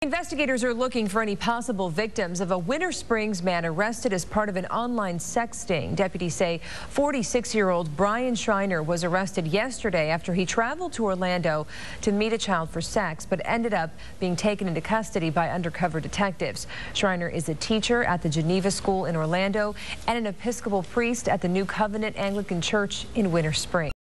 Investigators are looking for any possible victims of a Winter Springs man arrested as part of an online sex sting. Deputies say 46-year-old Brian Schreiner was arrested yesterday after he traveled to Orlando to meet a child for sex, but ended up being taken into custody by undercover detectives. Schreiner is a teacher at the Geneva School in Orlando and an Episcopal priest at the New Covenant Anglican Church in Winter Springs.